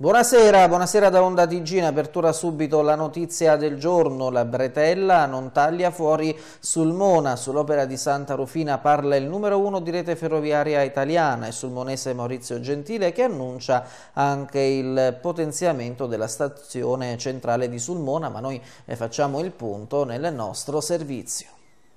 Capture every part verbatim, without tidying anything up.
Buonasera, buonasera da Onda T G. In apertura subito la notizia del giorno. La bretella non taglia fuori Sulmona. Sull'opera di Santa Rufina parla il numero uno di Rete Ferroviaria Italiana, il sulmonese Maurizio Gentile, che annuncia anche il potenziamento della stazione centrale di Sulmona, ma noi facciamo il punto nel nostro servizio.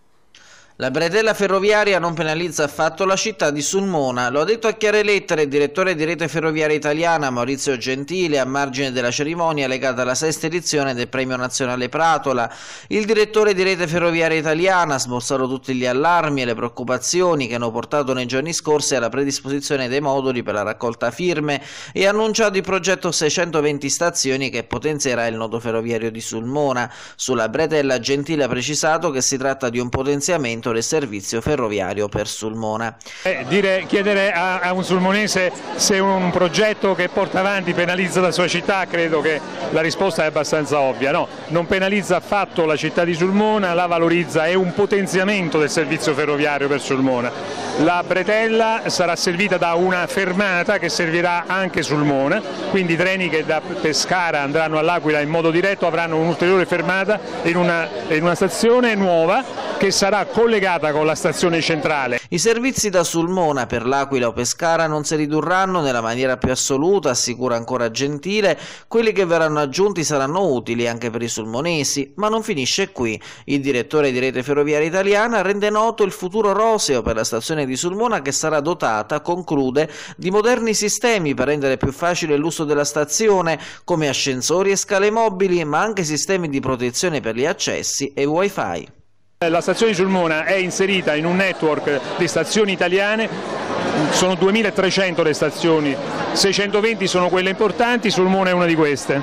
La bretella ferroviaria non penalizza affatto la città di Sulmona, lo ha detto a chiare lettere il direttore di Rete Ferroviaria Italiana Maurizio Gentile a margine della cerimonia legata alla sesta edizione del Premio Nazionale Pratola. Il direttore di Rete Ferroviaria Italiana ha smorzato tutti gli allarmi e le preoccupazioni che hanno portato nei giorni scorsi alla predisposizione dei moduli per la raccolta firme e ha annunciato il progetto seicentoventi stazioni che potenzierà il nodo ferroviario di Sulmona. Sulla bretella Gentile ha precisato che si tratta di un potenziamento del servizio ferroviario per Sulmona. Eh, dire, chiedere a, a un sulmonese se un, un progetto che porta avanti penalizza la sua città, credo che la risposta è abbastanza ovvia. No, non penalizza affatto la città di Sulmona, la valorizza, è un potenziamento del servizio ferroviario per Sulmona. La bretella sarà servita da una fermata che servirà anche Sulmona, quindi i treni che da Pescara andranno all'Aquila in modo diretto avranno un'ulteriore fermata in una, in una stazione nuova che sarà collegata con la stazione centrale. I servizi da Sulmona per l'Aquila o Pescara non si ridurranno nella maniera più assoluta, assicura ancora Gentile. Quelli che verranno aggiunti saranno utili anche per i sulmonesi, ma non finisce qui. Il direttore di Rete Ferroviaria Italiana rende noto il futuro roseo per la stazione di Sulmona, che sarà dotata, conclude, di moderni sistemi per rendere più facile l'uso della stazione, come ascensori e scale mobili, ma anche sistemi di protezione per gli accessi e wifi. La stazione di Sulmona è inserita in un network di stazioni italiane, sono duemilatrecento le stazioni, seicentoventi sono quelle importanti, Sulmona è una di queste.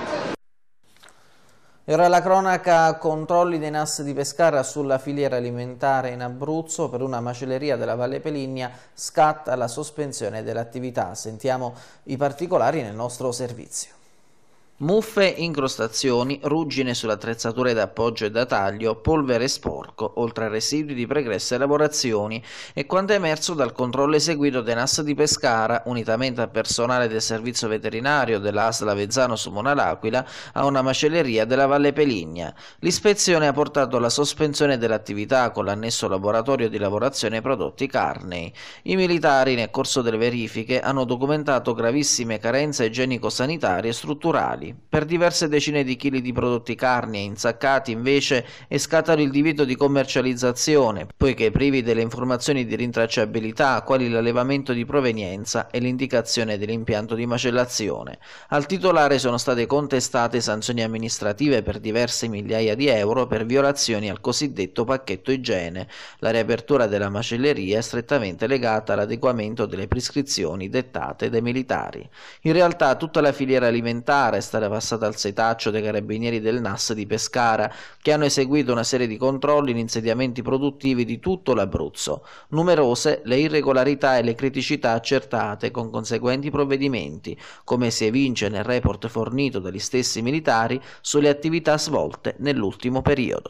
E ora la cronaca: controlli dei N A S di Pescara sulla filiera alimentare in Abruzzo. Per una macelleria della Valle Peligna scatta la sospensione dell'attività. Sentiamo i particolari nel nostro servizio. Muffe, incrostazioni, ruggine sulle attrezzature d'appoggio e da taglio, polvere sporco, oltre a residui di pregresse lavorazioni, e quanto è emerso dal controllo eseguito dai N A S di Pescara, unitamente al personale del servizio veterinario della A S L Avezzano Sulmona L'Aquila, a una macelleria della Valle Peligna. L'ispezione ha portato alla sospensione dell'attività con l'annesso laboratorio di lavorazione prodotti carnei. I militari, nel corso delle verifiche, hanno documentato gravissime carenze igienico-sanitarie e strutturali. Per diverse decine di chili di prodotti carni e insaccati invece è scattato il divieto di commercializzazione, poiché privi delle informazioni di rintracciabilità quali l'allevamento di provenienza e l'indicazione dell'impianto di macellazione. Al titolare sono state contestate sanzioni amministrative per diverse migliaia di euro per violazioni al cosiddetto pacchetto igiene. La riapertura della macelleria è strettamente legata all'adeguamento delle prescrizioni dettate dai militari. In realtà tutta la filiera alimentare è stata passata al setaccio dei carabinieri del N A S di Pescara, che hanno eseguito una serie di controlli in insediamenti produttivi di tutto l'Abruzzo. Numerose le irregolarità e le criticità accertate, con conseguenti provvedimenti, come si evince nel report fornito dagli stessi militari sulle attività svolte nell'ultimo periodo.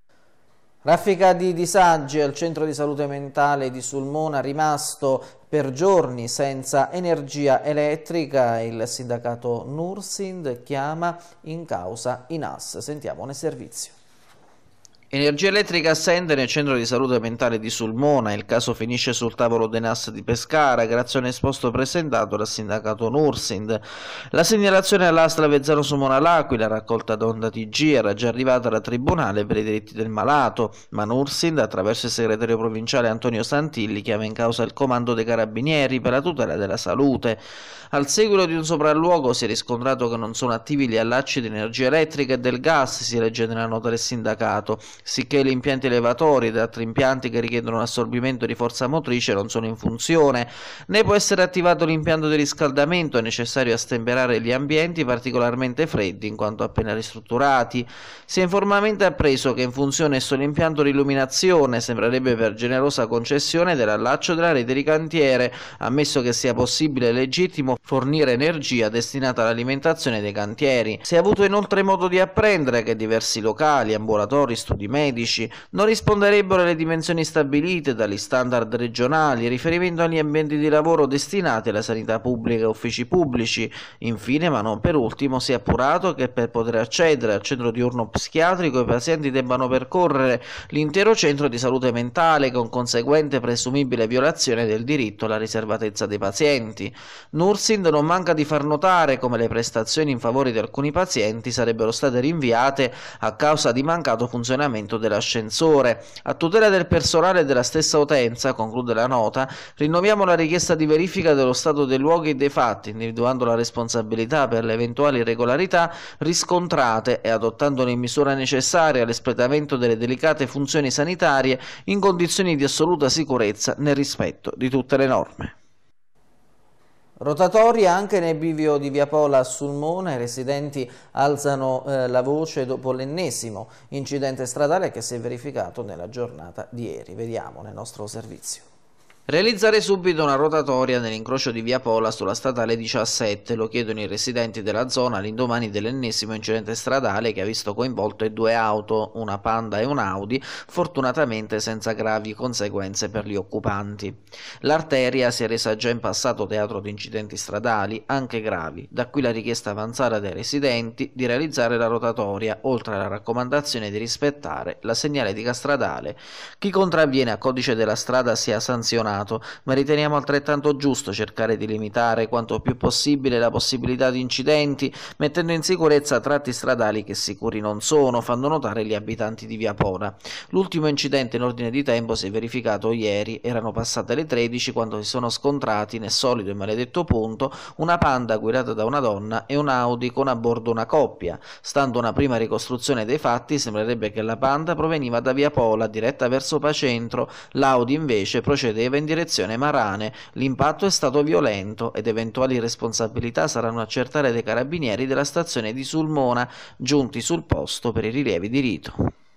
Raffica di disagi al centro di salute mentale di Sulmona, rimasto per giorni senza energia elettrica. Il sindacato Nursind chiama in causa i N A S. Sentiamo nel servizio. Energia elettrica assente nel centro di salute mentale di Sulmona. Il caso finisce sul tavolo dei N A S di Pescara grazie a un esposto presentato dal sindacato Nursind. La segnalazione all'A S L Avezzano Sulmona L'Aquila, raccolta da Onda T G, era già arrivata dal Tribunale per i diritti del malato, ma Nursind, attraverso il segretario provinciale Antonio Santilli, chiama in causa il comando dei carabinieri per la tutela della salute. Al seguito di un sopralluogo si è riscontrato che non sono attivi gli allacci di energia elettrica e del gas, si legge nella nota del sindacato, sicché gli impianti elevatori ed altri impianti che richiedono un assorbimento di forza motrice non sono in funzione, né può essere attivato l'impianto di riscaldamento. È necessario astemperare gli ambienti particolarmente freddi in quanto appena ristrutturati. Si è informalmente appreso che in funzione è solo l'impianto di illuminazione, sembrerebbe per generosa concessione dell'allaccio della rete di cantiere, ammesso che sia possibile e legittimo fornire energia destinata all'alimentazione dei cantieri. Si è avuto inoltre modo di apprendere che diversi locali, ambulatori, studi di medici, non risponderebbero alle dimensioni stabilite dagli standard regionali, riferimento agli ambienti di lavoro destinati alla sanità pubblica e uffici pubblici. Infine, ma non per ultimo, si è appurato che per poter accedere al centro diurno psichiatrico i pazienti debbano percorrere l'intero centro di salute mentale, con conseguente presumibile violazione del diritto alla riservatezza dei pazienti. Nursind non manca di far notare come le prestazioni in favore di alcuni pazienti sarebbero state rinviate a causa di mancato funzionamento dell'ascensore. A tutela del personale e della stessa utenza, conclude la nota, rinnoviamo la richiesta di verifica dello stato dei luoghi e dei fatti, individuando la responsabilità per le eventuali irregolarità riscontrate e adottando ogni misura necessaria all'espletamento delle delicate funzioni sanitarie in condizioni di assoluta sicurezza nel rispetto di tutte le norme. Rotatoria anche nel bivio di Via Pola a Sulmona, i residenti alzano eh, la voce dopo l'ennesimo incidente stradale che si è verificato nella giornata di ieri. Vediamo nel nostro servizio. Realizzare subito una rotatoria nell'incrocio di Via Pola sulla statale diciassette, lo chiedono i residenti della zona all'indomani dell'ennesimo incidente stradale che ha visto coinvolte due auto, una Panda e un Audi, fortunatamente senza gravi conseguenze per gli occupanti. L'arteria si è resa già in passato teatro di incidenti stradali, anche gravi, da qui la richiesta avanzata dai residenti di realizzare la rotatoria, oltre alla raccomandazione di rispettare la segnaletica stradale. Chi contravviene a codice della strada sia sanzionato, ma riteniamo altrettanto giusto cercare di limitare quanto più possibile la possibilità di incidenti, mettendo in sicurezza tratti stradali che sicuri non sono, fanno notare gli abitanti di Via Pola. L'ultimo incidente in ordine di tempo si è verificato ieri, erano passate le tredici quando si sono scontrati nel solido e maledetto punto una Panda guidata da una donna e un Audi con a bordo una coppia. Stando una prima ricostruzione dei fatti, sembrerebbe che la Panda proveniva da Via Pola diretta verso Pacentro, l'Audi invece procedeva in direzione Marane. L'impatto è stato violento ed eventuali responsabilità saranno accertate dai carabinieri della stazione di Sulmona, giunti sul posto per i rilievi di rito.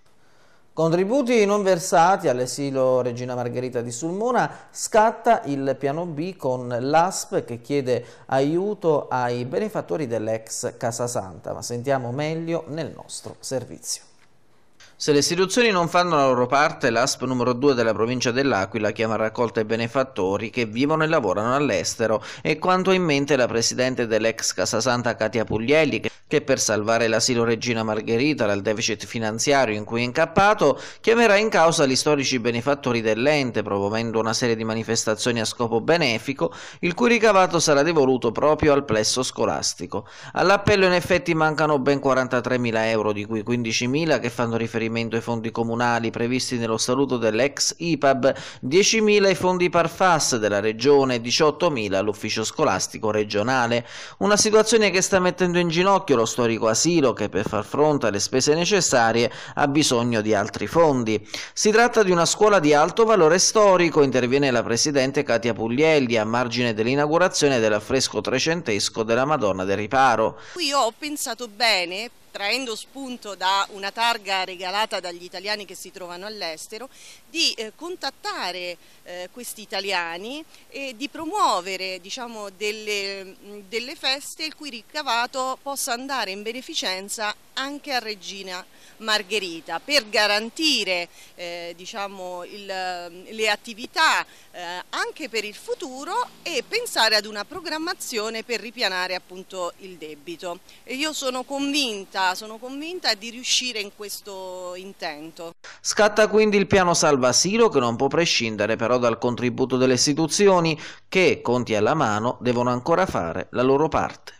Contributi non versati all'asilo Regina Margherita di Sulmona, scatta il piano B con l'A S P che chiede aiuto ai benefattori dell'ex Casasanta, ma sentiamo meglio nel nostro servizio. Se le istituzioni non fanno la loro parte, l'A S P numero due della provincia dell'Aquila chiama a raccolta i benefattori che vivono e lavorano all'estero, e quanto ha in mente la presidente dell'ex Casasanta Katia Puglielli, che che per salvare l'asilo Regina Margherita dal deficit finanziario in cui è incappato, chiamerà in causa gli storici benefattori dell'ente, promuovendo una serie di manifestazioni a scopo benefico, il cui ricavato sarà devoluto proprio al plesso scolastico. All'appello in effetti mancano ben quarantatremila euro, di cui quindicimila che fanno riferimento ai fondi comunali previsti nello statuto dell'ex I P A B, diecimila ai fondi Parfas della regione e diciottomila all'ufficio scolastico regionale. Una situazione che sta mettendo in ginocchio lo storico asilo che per far fronte alle spese necessarie ha bisogno di altri fondi. Si tratta di una scuola di alto valore storico, interviene la presidente Katia Puglielli a margine dell'inaugurazione dell'affresco trecentesco della Madonna del Riparo. Io ho pensato bene, traendo spunto da una targa regalata dagli italiani che si trovano all'estero, di eh, contattare eh, questi italiani e di promuovere, diciamo, delle, delle feste il cui ricavato possa andare in beneficenza anche a Regina Margherita, per garantire eh, diciamo, il, le attività eh, anche per il futuro e pensare ad una programmazione per ripianare appunto il debito. E io sono convinta, sono convinta di riuscire in questo intento. Scatta quindi il piano Salva Asilo, che non può prescindere però dal contributo delle istituzioni che, conti alla mano, devono ancora fare la loro parte.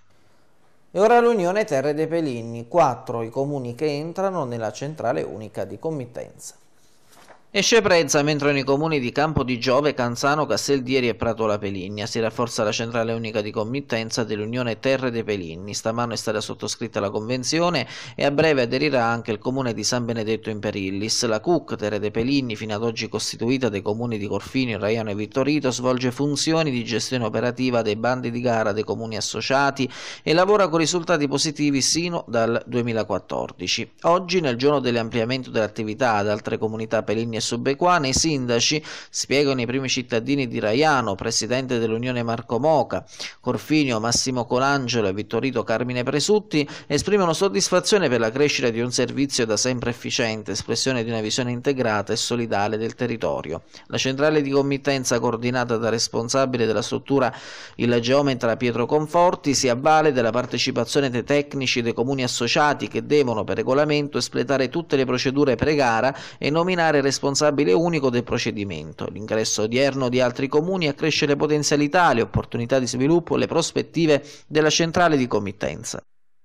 E ora l'Unione Terre dei Peligni, quattro i comuni che entrano nella centrale unica di committenza. Esce Prezza, mentre nei comuni di Campo di Giove, Canzano, Casteldieri e Pratola Peligna si rafforza la centrale unica di committenza dell'Unione Terre dei Peligni. Stamano è stata sottoscritta la convenzione e a breve aderirà anche il comune di San Benedetto in Perillis. La C U C Terre dei Peligni, fino ad oggi costituita dai comuni di Corfino, Raiano e Vittorito, svolge funzioni di gestione operativa dei bandi di gara dei comuni associati e lavora con risultati positivi sino dal duemilaquattordici. Oggi, nel giorno dell'ampliamento dell'attività ad altre comunità peligni e subequane i sindaci, spiegano i primi cittadini di Raiano, presidente dell'Unione Marco Moca, Corfinio, Massimo Colangelo e Vittorino Carmine Presutti, esprimono soddisfazione per la crescita di un servizio da sempre efficiente, espressione di una visione integrata e solidale del territorio. La centrale di committenza, coordinata da responsabile della struttura, il geometra Pietro Conforti, si avvale della partecipazione dei tecnici dei comuni associati che devono per regolamento espletare tutte le procedure pre-gara e nominare responsabile unico del procedimento. L'ingresso odierno di altri comuni accresce le potenzialità, le opportunità di sviluppo, le prospettive della centrale di committenza.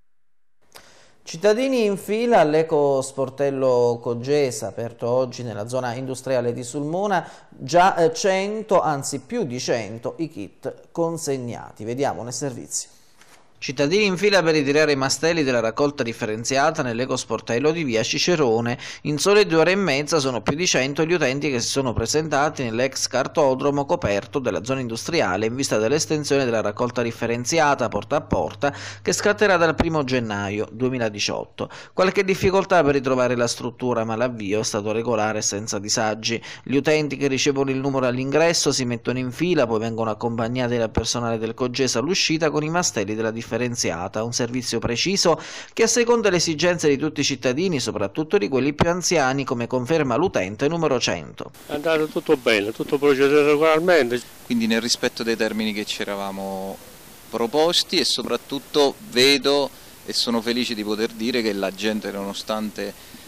Cittadini in fila all'Eco Sportello Coggesa, aperto oggi nella zona industriale di Sulmona, già cento, anzi più di cento, i kit consegnati. Vediamo nel servizio. Cittadini in fila per ritirare i mastelli della raccolta differenziata nell'Eco Sportello di via Cicerone. In sole due ore e mezza sono più di cento gli utenti che si sono presentati nell'ex cartodromo coperto della zona industriale in vista dell'estensione della raccolta differenziata porta a porta che scatterà dal primo gennaio duemiladiciotto. Qualche difficoltà per ritrovare la struttura, ma l'avvio è stato regolare e senza disagi. Gli utenti che ricevono il numero all'ingresso si mettono in fila, poi vengono accompagnati dal personale del Coggesa all'uscita con i mastelli della differenziata. differenziata, un servizio preciso che asseconda le esigenze di tutti i cittadini, soprattutto di quelli più anziani, come conferma l'utente numero cento. È andato tutto bene, tutto procede regolarmente. Quindi nel rispetto dei termini che ci eravamo proposti, e soprattutto vedo e sono felice di poter dire che la gente, nonostante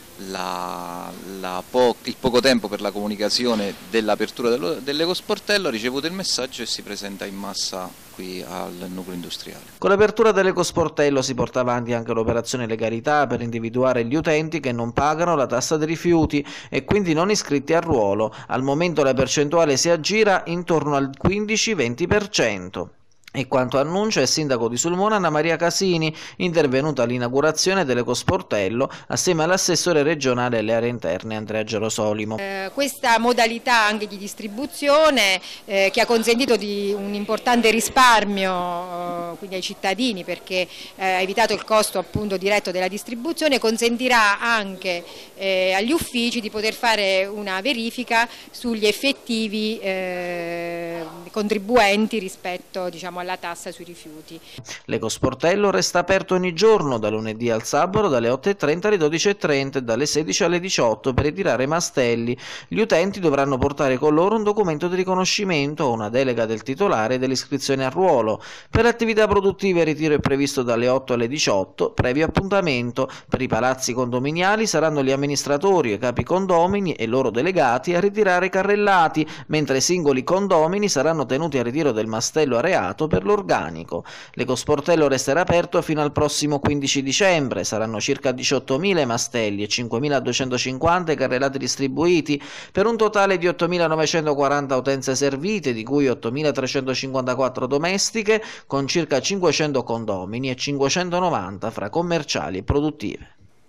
la, la po il poco tempo per la comunicazione dell'apertura dell'Eco Sportello, ha ricevuto il messaggio e si presenta in massa qui al nucleo industriale. Con l'apertura dell'Eco Sportello si porta avanti anche l'operazione legalità per individuare gli utenti che non pagano la tassa dei rifiuti e quindi non iscritti al ruolo. Al momento la percentuale si aggira intorno al quindici venti per cento. E quanto annuncia il sindaco di Sulmona Anna Maria Casini, intervenuta all'inaugurazione dell'Eco Sportello assieme all'assessore regionale alle aree interne Andrea Gerosolimo. Eh, questa modalità anche di distribuzione eh, che ha consentito di un importante risparmio eh, quindi ai cittadini, perché eh, ha evitato il costo appunto diretto della distribuzione, consentirà anche eh, agli uffici di poter fare una verifica sugli effettivi eh, contribuenti rispetto, diciamo, alla tassa sui rifiuti. L'Eco Sportello resta aperto ogni giorno, da lunedì al sabato dalle otto e trenta alle dodici e trenta e dalle sedici alle diciotto per ritirare mastelli. Gli utenti dovranno portare con loro un documento di riconoscimento o una delega del titolare dell'iscrizione al ruolo. Per le attività produttive il ritiro è previsto dalle otto alle diciotto, previo appuntamento. Per i palazzi condominiali saranno gli amministratori e i capi condomini e loro delegati a ritirare i carrellati, mentre i singoli condomini saranno tenuti al ritiro del mastello areato per l'organico. L'Eco Sportello resterà aperto fino al prossimo quindici dicembre, saranno circa diciottomila i mastelli e cinquemiladuecentocinquanta i carrellati distribuiti, per un totale di ottomilanovecentoquaranta utenze servite, di cui ottomilatrecentocinquantaquattro domestiche, con circa cinquecento condomini e cinquecentonovanta fra commerciali e produttive.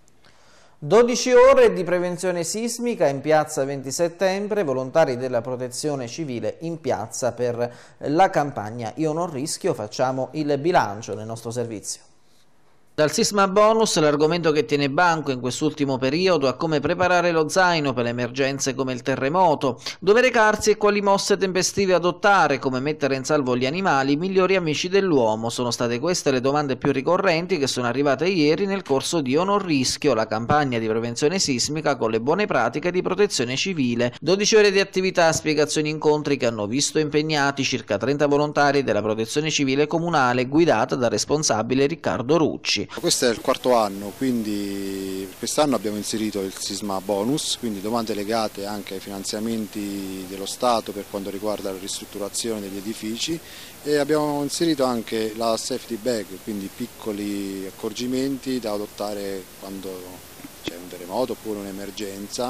dodici ore di prevenzione sismica in piazza venti settembre, volontari della protezione civile in piazza per la campagna Io non rischio. Facciamo il bilancio nel nostro servizio. Dal sisma bonus, l'argomento che tiene banco in quest'ultimo periodo, a come preparare lo zaino per le emergenze come il terremoto, dove recarsi e quali mosse tempestive adottare, come mettere in salvo gli animali, i migliori amici dell'uomo. Sono state queste le domande più ricorrenti che sono arrivate ieri nel corso di Io non rischio, la campagna di prevenzione sismica con le buone pratiche di protezione civile. dodici ore di attività, spiegazioni, incontri che hanno visto impegnati circa trenta volontari della protezione civile comunale, guidata dal responsabile Riccardo Rucci. Questo è il quarto anno, quindi quest'anno abbiamo inserito il sisma bonus, quindi domande legate anche ai finanziamenti dello Stato per quanto riguarda la ristrutturazione degli edifici, e abbiamo inserito anche la safety bag, quindi piccoli accorgimenti da adottare quando c'è un terremoto oppure un'emergenza,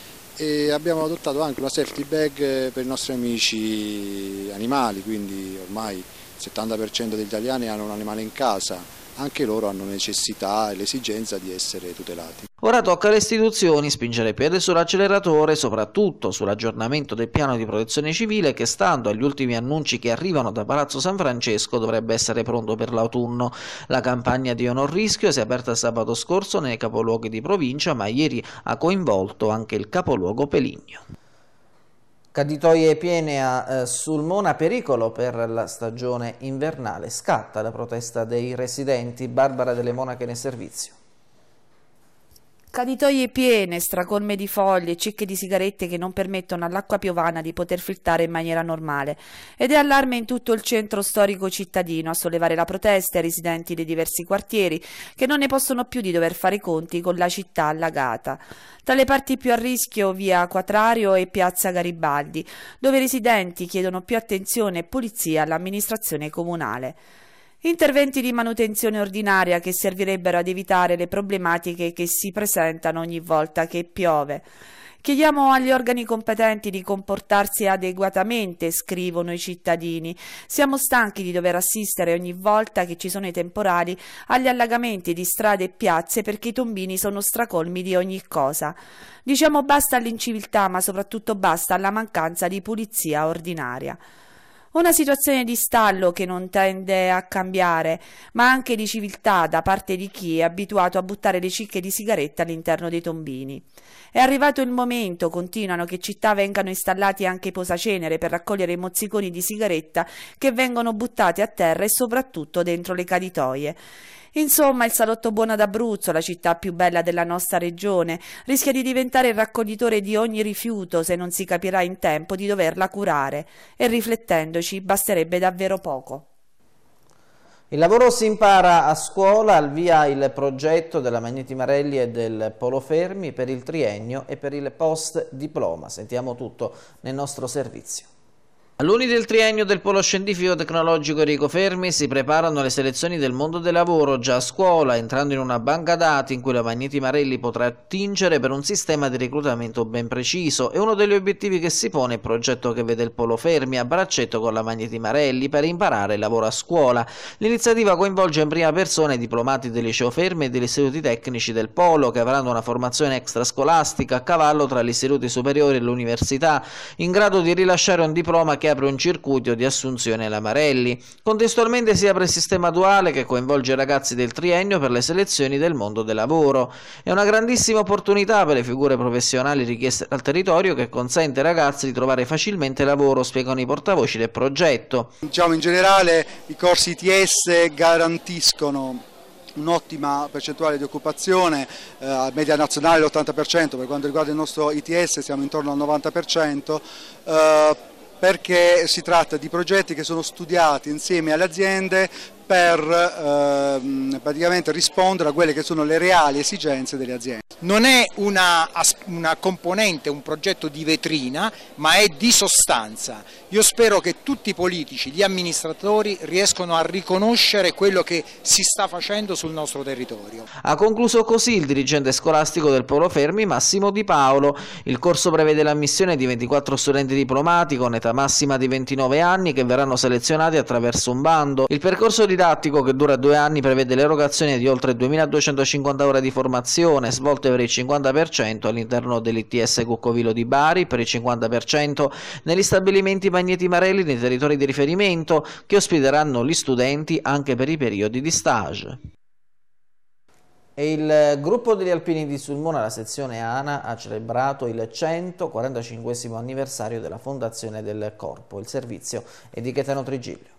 e abbiamo adottato anche una safety bag per i nostri amici animali, quindi ormai il settanta per cento degli italiani hanno un animale in casa, anche loro hanno necessità e l'esigenza di essere tutelati. Ora tocca alle istituzioni spingere piede sull'acceleratore, soprattutto sull'aggiornamento del piano di protezione civile che, stando agli ultimi annunci che arrivano da Palazzo San Francesco, dovrebbe essere pronto per l'autunno. La campagna di Honor Rischio si è aperta sabato scorso nei capoluoghi di provincia, ma ieri ha coinvolto anche il capoluogo Peligno. Caditoie piene a eh, Sulmona, pericolo per la stagione invernale. Scatta la protesta dei residenti. Barbara Delle Monache nel servizio. Caditoie piene, stracolme di foglie, cicche di sigarette che non permettono all'acqua piovana di poter filtrare in maniera normale. Ed è allarme in tutto il centro storico cittadino a sollevare la protesta ai residenti dei diversi quartieri che non ne possono più di dover fare i conti con la città allagata. Tra le parti più a rischio via Quatrario e piazza Garibaldi, dove i residenti chiedono più attenzione e pulizia all'amministrazione comunale. Interventi di manutenzione ordinaria che servirebbero ad evitare le problematiche che si presentano ogni volta che piove. Chiediamo agli organi competenti di comportarsi adeguatamente, scrivono i cittadini. Siamo stanchi di dover assistere ogni volta che ci sono i temporali agli allagamenti di strade e piazze perché i tombini sono stracolmi di ogni cosa. Diciamo basta all'inciviltà, ma soprattutto basta alla mancanza di pulizia ordinaria. Una situazione di stallo che non tende a cambiare, ma anche di civiltà da parte di chi è abituato a buttare le cicche di sigaretta all'interno dei tombini. È arrivato il momento, continuano, che città vengano installati anche i posacenere per raccogliere i mozziconi di sigaretta che vengono buttati a terra e soprattutto dentro le caditoie. Insomma, il salotto buono d'Abruzzo, la città più bella della nostra regione, rischia di diventare il raccoglitore di ogni rifiuto se non si capirà in tempo di doverla curare, e riflettendoci basterebbe davvero poco. Il lavoro si impara a scuola, al via il progetto della Magneti Marelli e del Polo Fermi per il triennio e per il post diploma. Sentiamo tutto nel nostro servizio. Alunni del triennio del Polo Scientifico Tecnologico Enrico Fermi si preparano alle selezioni del mondo del lavoro già a scuola, entrando in una banca dati in cui la Magneti Marelli potrà attingere per un sistema di reclutamento ben preciso. E uno degli obiettivi che si pone è il progetto che vede il Polo Fermi a braccetto con la Magneti Marelli per imparare il lavoro a scuola. L'iniziativa coinvolge in prima persona i diplomati del Liceo Fermi e degli istituti tecnici del Polo, che avranno una formazione extrascolastica a cavallo tra gli istituti superiori e l'università, in grado di rilasciare un diploma che apre un circuito di assunzione alla Marelli. Contestualmente si apre il sistema duale che coinvolge i ragazzi del triennio per le selezioni del mondo del lavoro. È una grandissima opportunità per le figure professionali richieste dal territorio che consente ai ragazzi di trovare facilmente lavoro, spiegano i portavoci del progetto. Diciamo in generale i corsi I T S garantiscono un'ottima percentuale di occupazione, eh, a media nazionale l'ottanta per cento, per quanto riguarda il nostro I T S siamo intorno al novanta per cento, eh, perché si tratta di progetti che sono studiati insieme alle aziende per eh, praticamente rispondere a quelle che sono le reali esigenze delle aziende. Non è una, una componente, un progetto di vetrina, ma è di sostanza. Io spero che tutti i politici, gli amministratori riescano a riconoscere quello che si sta facendo sul nostro territorio. Ha concluso così il dirigente scolastico del Polo Fermi, Massimo Di Paolo. Il corso prevede l'ammissione di ventiquattro studenti diplomati con età massima di ventinove anni che verranno selezionati attraverso un bando. Il percorso didattico, che dura due anni, prevede l'erogazione di oltre duemiladuecentocinquanta ore di formazione svolte per il cinquanta per cento all'interno dell'I T S Cuccovilo di Bari, per il cinquanta per cento negli stabilimenti Magneti Marelli nei territori di riferimento che ospiteranno gli studenti anche per i periodi di stage. E il gruppo degli alpini di Sulmona, la sezione ANA, ha celebrato il centoquarantacinquesimo anniversario della fondazione del corpo. Il servizio è di Gaetano Trigiglio.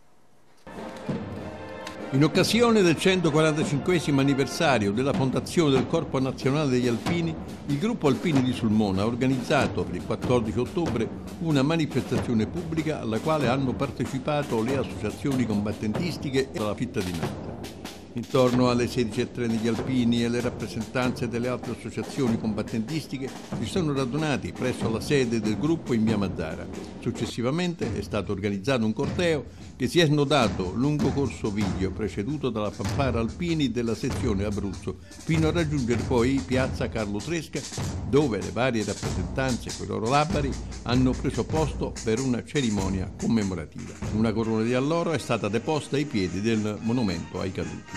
In occasione del centoquarantacinquesimo anniversario della fondazione del Corpo Nazionale degli Alpini, il gruppo Alpini di Sulmona ha organizzato per il quattordici ottobre una manifestazione pubblica alla quale hanno partecipato le associazioni combattentistiche e la cittadinanza. Intorno alle sedici e tre degli alpini e le rappresentanze delle altre associazioni combattentistiche si sono radunati presso la sede del gruppo in via Mazzara. Successivamente è stato organizzato un corteo che si è snodato lungo Corso Viglio, preceduto dalla fanfara alpini della sezione Abruzzo, fino a raggiungere poi piazza Carlo Tresca, dove le varie rappresentanze con i loro labari hanno preso posto per una cerimonia commemorativa. Una corona di alloro è stata deposta ai piedi del monumento ai caduti.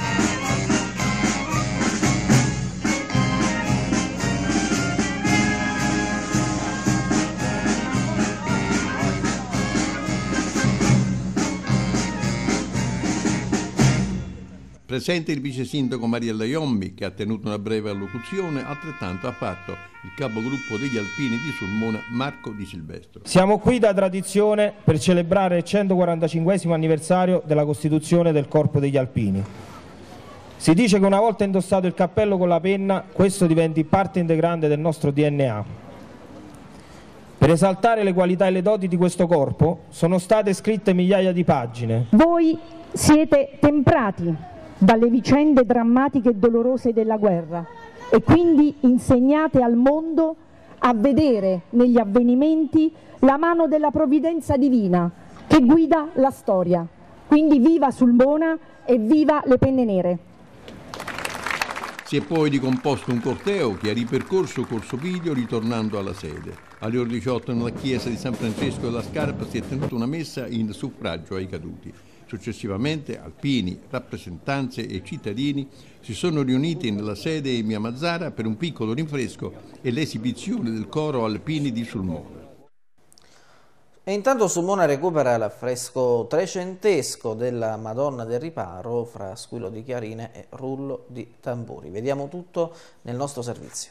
Presente il vice sindaco Mariella Iommi, che ha tenuto una breve allocuzione, altrettanto ha fatto il capogruppo degli Alpini di Sulmona Marco Di Silvestro. Siamo qui da tradizione per celebrare il centoquarantacinquesimo anniversario della costituzione del Corpo degli Alpini. Si dice che una volta indossato il cappello con la penna, questo diventi parte integrante del nostro D N A. Per esaltare le qualità e le doti di questo corpo sono state scritte migliaia di pagine. Voi siete temprati dalle vicende drammatiche e dolorose della guerra e quindi insegnate al mondo a vedere negli avvenimenti la mano della provvidenza divina che guida la storia. Quindi viva Sulmona e viva le penne nere. Si è poi ricomposto un corteo che ha ripercorso Corso Piglio ritornando alla sede. Alle ore diciotto nella chiesa di San Francesco della Scarpa si è tenuta una messa in suffragio ai caduti. Successivamente alpini, rappresentanze e cittadini si sono riuniti nella sede in via Mazzara per un piccolo rinfresco e l'esibizione del coro Alpini di Sulmona. E intanto Sulmona recupera l'affresco trecentesco della Madonna del Riparo fra squillo di chiarine e rullo di tamburi. Vediamo tutto nel nostro servizio.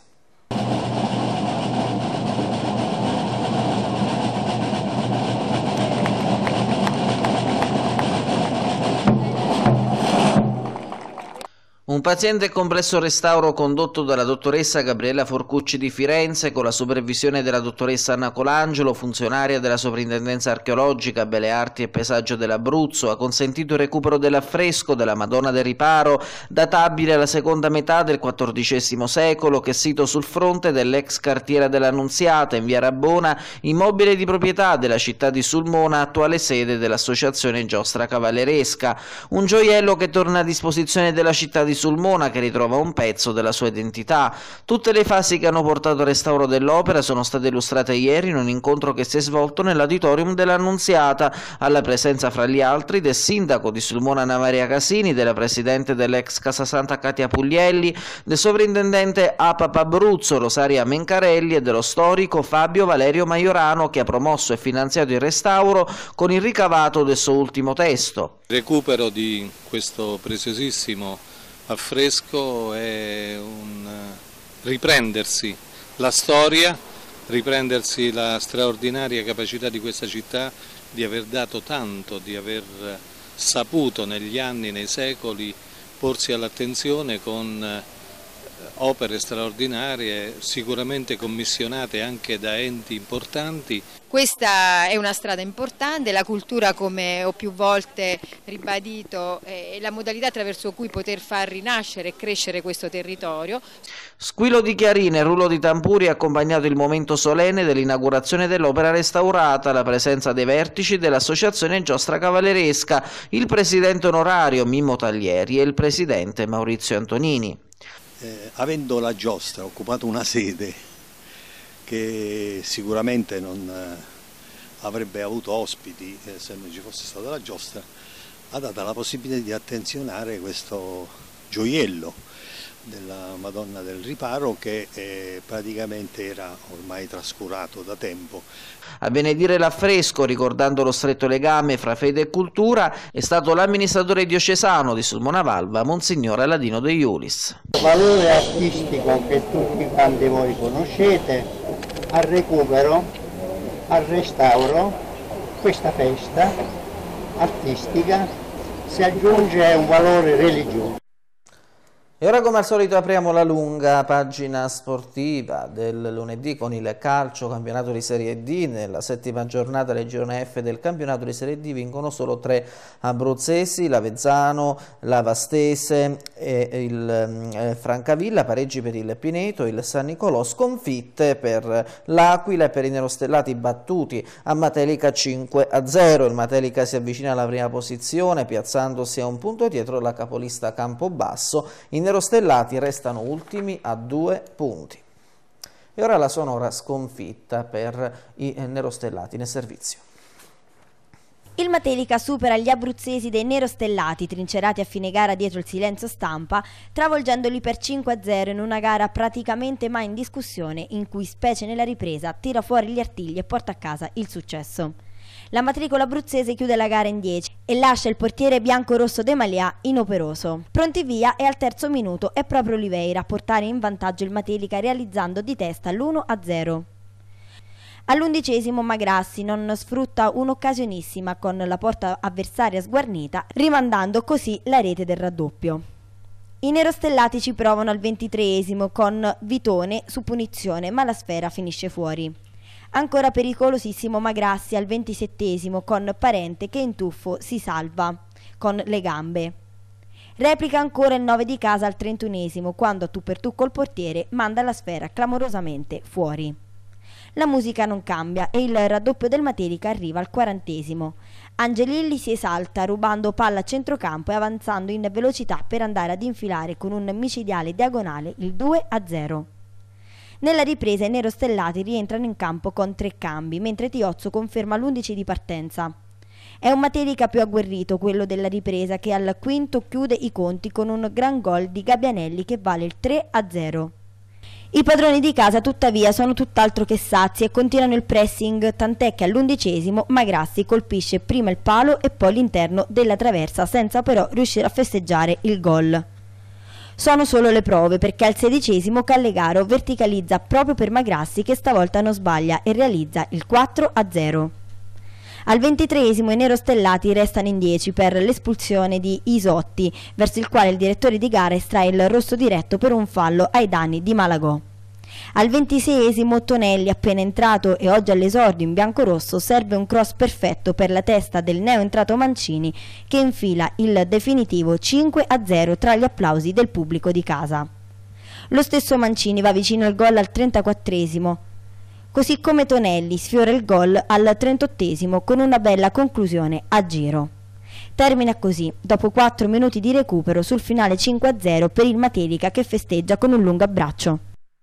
Un paziente complesso restauro condotto dalla dottoressa Gabriella Forcucci di Firenze con la supervisione della dottoressa Anna Colangelo, funzionaria della Soprintendenza Archeologica, Belle Arti e Paesaggio dell'Abruzzo, ha consentito il recupero dell'affresco della Madonna del Riparo, databile alla seconda metà del quattordicesimo secolo, che è sito sul fronte dell'ex cartiera dell'Annunziata in via Rabbona, immobile di proprietà della città di Sulmona, attuale sede dell'Associazione Giostra Cavalleresca. Un gioiello che torna a disposizione della città di Sulmona, che ritrova un pezzo della sua identità. Tutte le fasi che hanno portato al restauro dell'opera sono state illustrate ieri in un incontro che si è svolto nell'auditorium dell'Annunziata, alla presenza fra gli altri del sindaco di Sulmona Anna Maria Casini, della presidente dell'ex Casasanta Katia Puglielli, del sovrintendente A P A P Abruzzo Rosaria Mencarelli e dello storico Fabio Valerio Maiorano, che ha promosso e finanziato il restauro con il ricavato del suo ultimo testo. Il recupero di questo preziosissimo affresco è un riprendersi la storia, riprendersi la straordinaria capacità di questa città di aver dato tanto, di aver saputo negli anni, nei secoli, porsi all'attenzione con opere straordinarie, sicuramente commissionate anche da enti importanti. Questa è una strada importante, la cultura, come ho più volte ribadito, è la modalità attraverso cui poter far rinascere e crescere questo territorio. Squillo di chiarine e rullo di tamburi ha accompagnato il momento solenne dell'inaugurazione dell'opera restaurata, la presenza dei vertici dell'Associazione Giostra Cavalleresca, il presidente onorario Mimmo Taglieri e il presidente Maurizio Antonini. Eh, avendo la giostra occupato una sede che sicuramente non eh, avrebbe avuto ospiti eh, se non ci fosse stata la giostra, ha dato la possibilità di attenzionare questo gioiello della Madonna del Riparo che eh, praticamente era ormai trascurato da tempo. A benedire l'affresco, ricordando lo stretto legame fra fede e cultura, è stato l'amministratore diocesano di Sulmona Valva, Monsignor Aladino De Iulis. Il valore artistico che tutti quanti voi conoscete, al recupero, al restauro, questa festa artistica si aggiunge un valore religioso. E ora come al solito apriamo la lunga pagina sportiva del lunedì con il calcio campionato di Serie D. Nella settima giornata del girone F del campionato di Serie D vincono solo tre abruzzesi, l'Avezzano, la Vastese e il eh, Francavilla, pareggi per il Pineto, il San Nicolò, sconfitte per l'Aquila e per i nerostellati battuti a Matelica cinque a zero. Il Matelica si avvicina alla prima posizione piazzandosi a un punto dietro la capolista Campobasso. In I nerostellati restano ultimi a due punti. E ora la sonora sconfitta per i nerostellati nel servizio. Il Matelica supera gli abruzzesi dei nerostellati, trincerati a fine gara dietro il silenzio stampa, travolgendoli per cinque a zero in una gara praticamente mai in discussione, in cui, specie nella ripresa, tira fuori gli artigli e porta a casa il successo. La matricola abruzzese chiude la gara in dieci e lascia il portiere bianco-rosso De Malià inoperoso. Pronti via, e al terzo minuto è proprio Oliveira a portare in vantaggio il Matelica, realizzando di testa l'uno a zero. All'undicesimo Magrassi non sfrutta un'occasionissima con la porta avversaria sguarnita, rimandando così la rete del raddoppio. I nerostellati ci provano al ventitreesimo con Vitone su punizione, ma la sfera finisce fuori. Ancora pericolosissimo Magrassi al ventisettesimo con Parente che in tuffo si salva con le gambe. Replica ancora il nove di casa al trentunesimo quando a tu per tu col portiere manda la sfera clamorosamente fuori. La musica non cambia e il raddoppio del Matelica arriva al quarantesimo. Angelilli si esalta rubando palla a centrocampo e avanzando in velocità per andare ad infilare con un micidiale diagonale il due a zero. Nella ripresa i nerostellati rientrano in campo con tre cambi, mentre Tiozzo conferma l'undici di partenza. È un Matelica più agguerrito quello della ripresa, che al quinto chiude i conti con un gran gol di Gabbianelli che vale il tre a zero. I padroni di casa tuttavia sono tutt'altro che sazi e continuano il pressing, tant'è che all'undicesimo Magrassi colpisce prima il palo e poi l'interno della traversa senza però riuscire a festeggiare il gol. Sono solo le prove, perché al sedicesimo Callegaro verticalizza proprio per Magrassi che stavolta non sbaglia e realizza il quattro a zero. Al ventitreesimo i nerostellati restano in dieci per l'espulsione di Isotti, verso il quale il direttore di gara estrae il rosso diretto per un fallo ai danni di Malagò. Al ventiseiesimo Tonelli, appena entrato e oggi all'esordio in biancorosso, serve un cross perfetto per la testa del neoentrato Mancini, che infila il definitivo cinque a zero tra gli applausi del pubblico di casa. Lo stesso Mancini va vicino al gol al trentaquattresimo, così come Tonelli sfiora il gol al trentottesimo con una bella conclusione a giro. Termina così, dopo quattro minuti di recupero, sul finale cinque a zero per il Matelica che festeggia con un lungo abbraccio.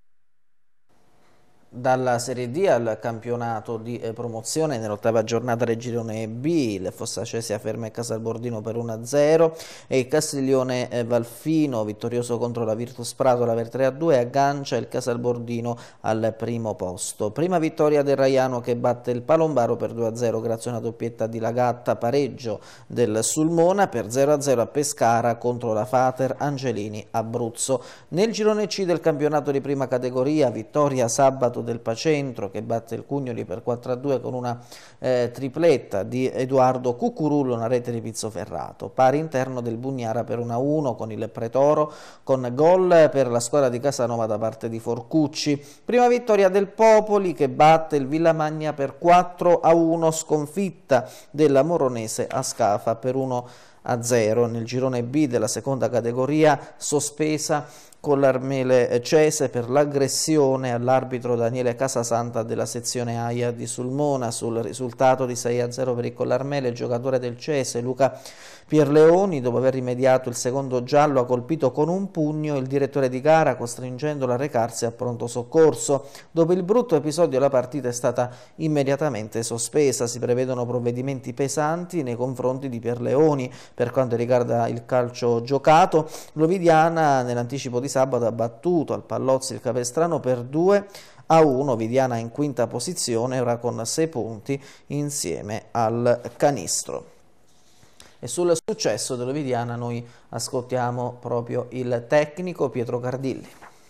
Dalla Serie D al campionato di eh, promozione nell'ottava giornata del girone B, il Fossa Cesia ferma il Casalbordino per uno a zero e il Castiglione eh, Valfino, vittorioso contro la Virtus Pratola per tre a due, aggancia il Casalbordino al primo posto. Prima vittoria del Raiano che batte il Palombaro per due a zero grazie a una doppietta di Lagatta, pareggio del Sulmona per zero a zero a Pescara contro la Fater Angelini Abruzzo. Nel girone C del campionato di prima categoria, vittoria sabato del Pacentro che batte il Cugnoli per quattro a due con una eh, tripletta di Edoardo Cucurullo, una rete di Pizzoferrato. Pari interno del Bugnara per uno a uno con il Pretoro, con gol per la squadra di Casanova da parte di Forcucci. Prima vittoria del Popoli che batte il Villamagna per quattro a uno, sconfitta della Moronese a Scafa per uno a zero. Nel girone B della seconda categoria, sospesa Collarmele Cese per l'aggressione all'arbitro Daniele Casasanta della sezione Aia di Sulmona. Sul risultato di sei a zero per il Collarmele, il giocatore del Cese Luca Pierleoni, dopo aver rimediato il secondo giallo, ha colpito con un pugno il direttore di gara, costringendolo a recarsi a pronto soccorso. Dopo il brutto episodio la partita è stata immediatamente sospesa. Si prevedono provvedimenti pesanti nei confronti di Pierleoni. Per quanto riguarda il calcio giocato, l'Ovidiana nell'anticipo di sabato ha battuto al Pallozzi il Capestrano per due a uno, Vidiana in quinta posizione, ora con sei punti insieme al Canistro. E sul successo dell'Ovidiana noi ascoltiamo proprio il tecnico Pietro Cardilli.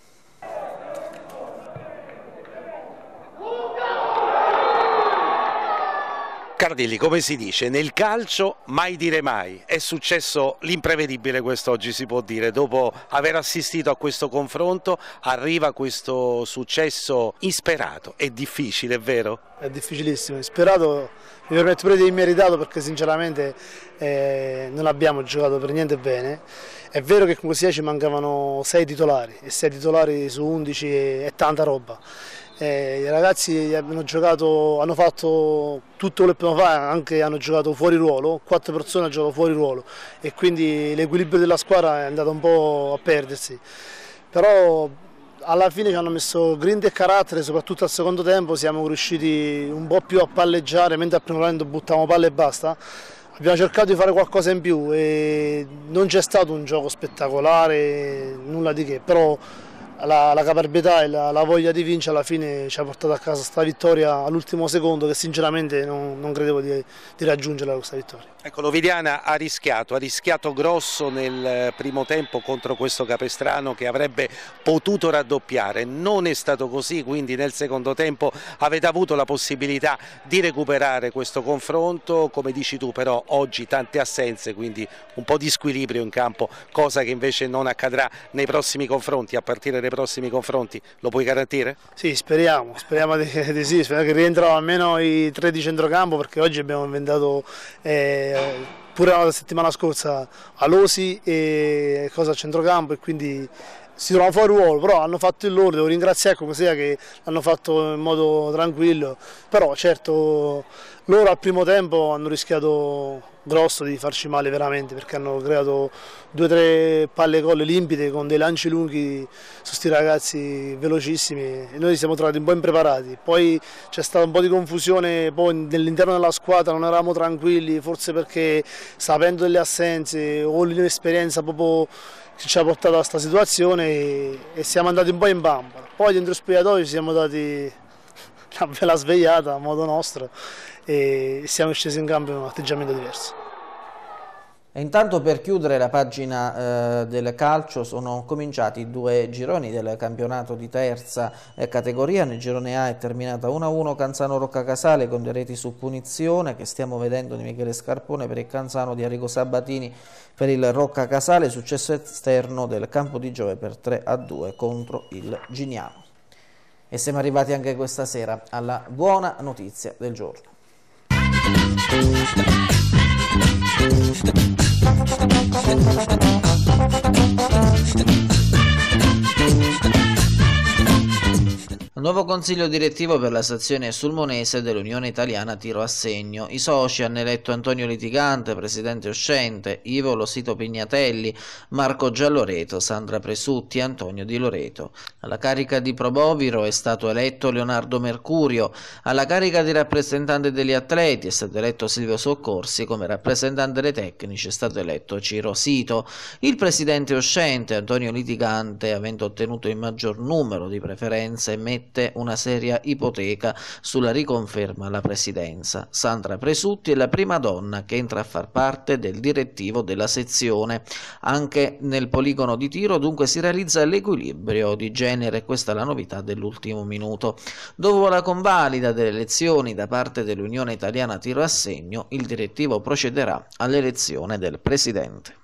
Cardilli, come si dice, nel calcio mai dire mai, è successo l'imprevedibile quest'oggi, si può dire, dopo aver assistito a questo confronto arriva questo successo insperato, è difficile, è vero? È difficilissimo, sperato, mi permetto pure di immeritato perché sinceramente eh, non abbiamo giocato per niente bene. È vero che comunque sia ci mancavano sei titolari e sei titolari su undici è, è tanta roba. Eh, I ragazzi hanno giocato, hanno fatto tutto quello che potevano fare, anche hanno giocato fuori ruolo, quattro persone hanno giocato fuori ruolo e quindi l'equilibrio della squadra è andato un po' a perdersi. Però alla fine ci hanno messo grinta e carattere, soprattutto al secondo tempo siamo riusciti un po' più a palleggiare, mentre al primo tempo buttavamo palle e basta. Abbiamo cercato di fare qualcosa in più e non c'è stato un gioco spettacolare, nulla di che, però la, la caparbietà e la, la voglia di vincere alla fine ci ha portato a casa questa vittoria all'ultimo secondo che sinceramente non, non credevo di, di raggiungere questa vittoria. Ecco, l'Ovidiana ha rischiato, ha rischiato grosso nel primo tempo contro questo Capestrano che avrebbe potuto raddoppiare, non è stato così, quindi nel secondo tempo avete avuto la possibilità di recuperare questo confronto, come dici tu però oggi tante assenze, quindi un po' di squilibrio in campo, cosa che invece non accadrà nei prossimi confronti, a partire dai prossimi confronti, lo puoi garantire? Sì, speriamo, speriamo di, di sì, speriamo che rientrano almeno i tre di centrocampo perché oggi abbiamo inventato eh, pure la settimana scorsa Alosi e cosa a centrocampo e quindi si trovano fuori ruolo, però hanno fatto il loro, devo ringraziare come sia che l'hanno fatto in modo tranquillo, però certo loro al primo tempo hanno rischiato grosso di farci male veramente perché hanno creato due o tre palle gol limpide con dei lanci lunghi su questi ragazzi velocissimi e noi siamo trovati un po' impreparati, poi c'è stata un po' di confusione poi nell'interno della squadra, non eravamo tranquilli, forse perché sapendo delle assenze o l'inesperienza proprio che ci ha portato a questa situazione e, e siamo andati un po' in bambola, poi dentro lo spogliatoio ci siamo dati una bella svegliata a modo nostro e siamo scesi in campo in un atteggiamento diverso. E intanto per chiudere la pagina eh, del calcio sono cominciati due gironi del campionato di terza eh, categoria. Nel girone A è terminata uno a uno Canzano-Roccacasale con due reti su punizione che stiamo vedendo di Michele Scarpone per il Canzano, di Arrigo Sabatini per il Roccacasale, successo esterno del Campo di Giove per tre a due contro il Gignano. E siamo arrivati anche questa sera alla buona notizia del giorno. Nuovo consiglio direttivo per la sezione sulmonese dell'Unione Italiana Tiro a Segno. I soci hanno eletto Antonio Litigante, presidente uscente, Ivo Losito Pignatelli, Marco Gialloreto, Sandra Presutti e Antonio Di Loreto. Alla carica di Proboviro è stato eletto Leonardo Mercurio. Alla carica di rappresentante degli atleti è stato eletto Silvio Soccorsi. Come rappresentante dei tecnici è stato eletto Ciro Sito. Il presidente uscente, Antonio Litigante, avendo ottenuto il maggior numero di preferenze, mette una seria ipoteca sulla riconferma alla presidenza. Sandra Presutti è la prima donna che entra a far parte del direttivo della sezione. Anche nel poligono di tiro dunque si realizza l'equilibrio di genere, questa è la novità dell'ultimo minuto. Dopo la convalida delle elezioni da parte dell'Unione Italiana Tiro a Segno, il direttivo procederà all'elezione del presidente.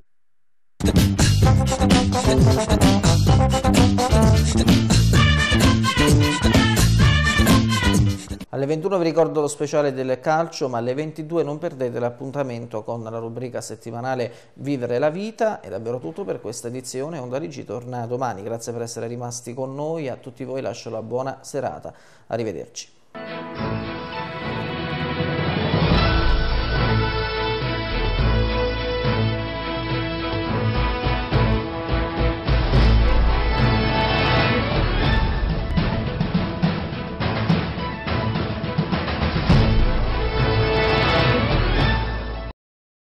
Alle ventuno vi ricordo lo speciale del calcio, ma alle ventidue non perdete l'appuntamento con la rubrica settimanale Vivere la Vita. È davvero tutto per questa edizione. Onda Rigi torna domani. Grazie per essere rimasti con noi. A tutti voi lascio la buona serata. Arrivederci.